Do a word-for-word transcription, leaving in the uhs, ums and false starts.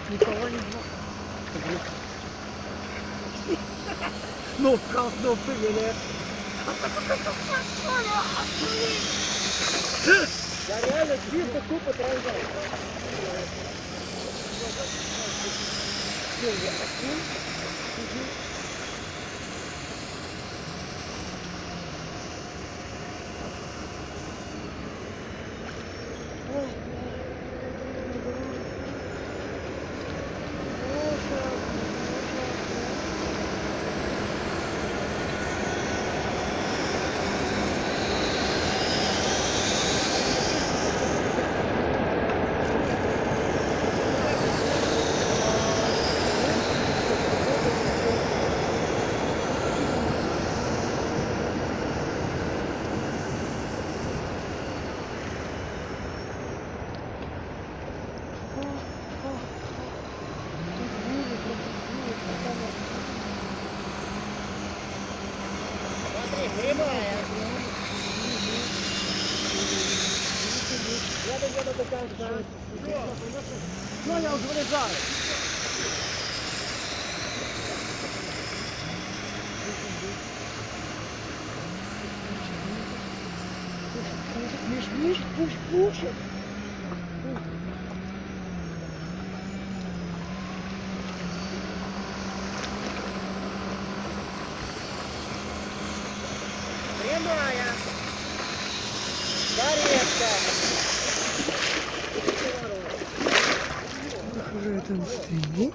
Никого не было. Ну, красного пыли. Я реально чисто тупо транжал. Прямая. Я доеду до конца. Ну, я уже вылезаю. Миш, миш, пуш, пуш. Прямая. Зарезка. Уже там стоит.